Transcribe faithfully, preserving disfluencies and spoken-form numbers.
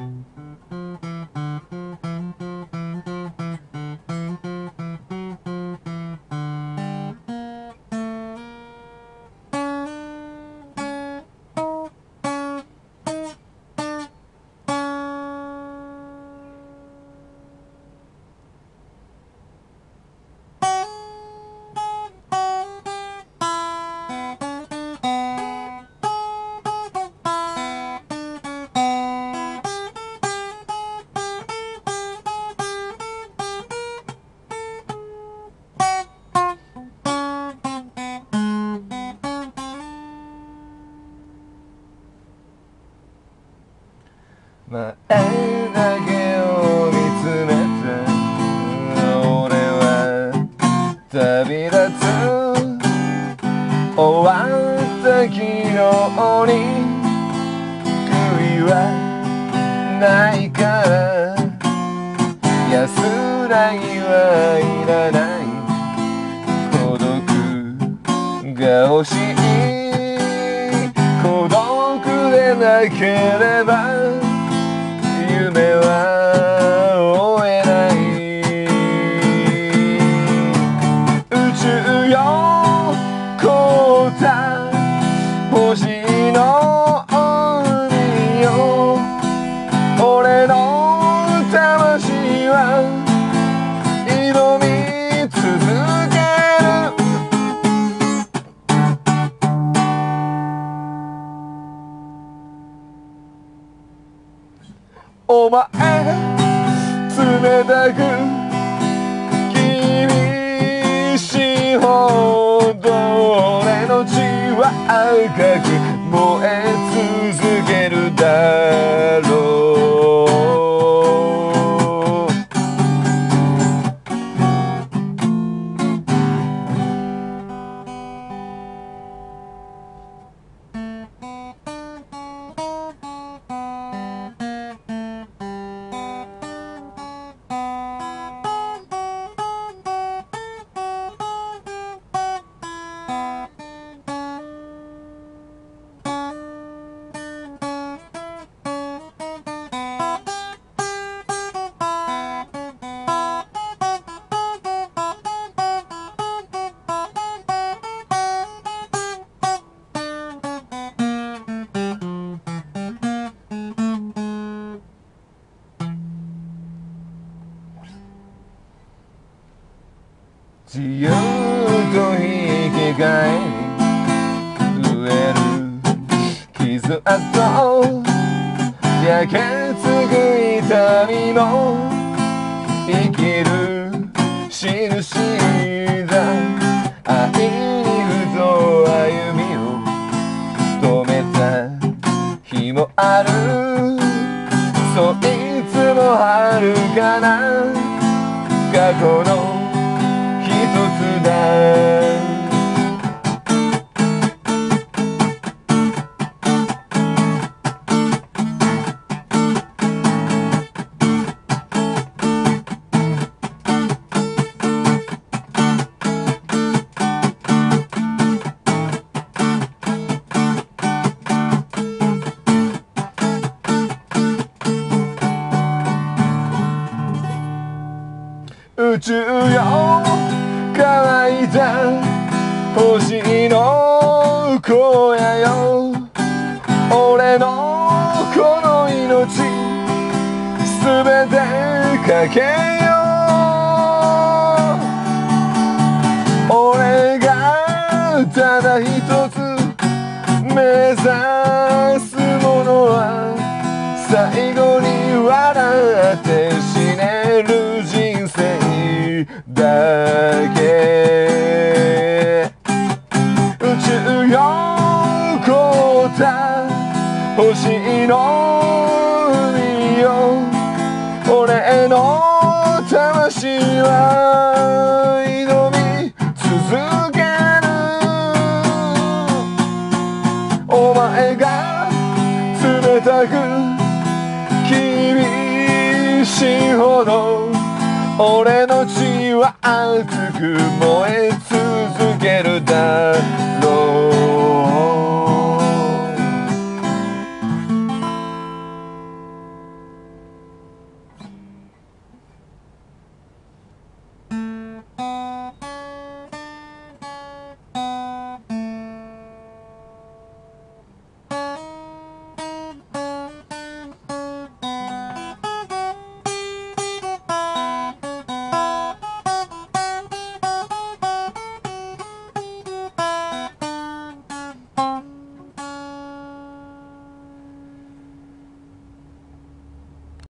前だけを見つめて俺は旅立つ。終わった昨日に悔いはないから安らぎはいらない。孤独が欲しい。孤独でなければ夢は追えない。宇宙よ凍った星の海よ。俺の魂は挑み続ける。お前冷たく厳しいほど俺の血は赤く燃え続けるだろう。自由と引き換えに増える傷跡焼けつく痛みも生きる印だ。愛にふと歩みを止めた日もある。そいつも遥かな過去の一つだ。宇宙よ乾いた星の荒野よ。俺のこの命すべてかけよう。俺がただ一つ目指すものは最後に笑って死ねる人生だけ。宇宙よ凍った星の海よ。俺の魂は挑み続ける。お前が冷たく厳しいほど俺の血は熱く燃え続けるだろう。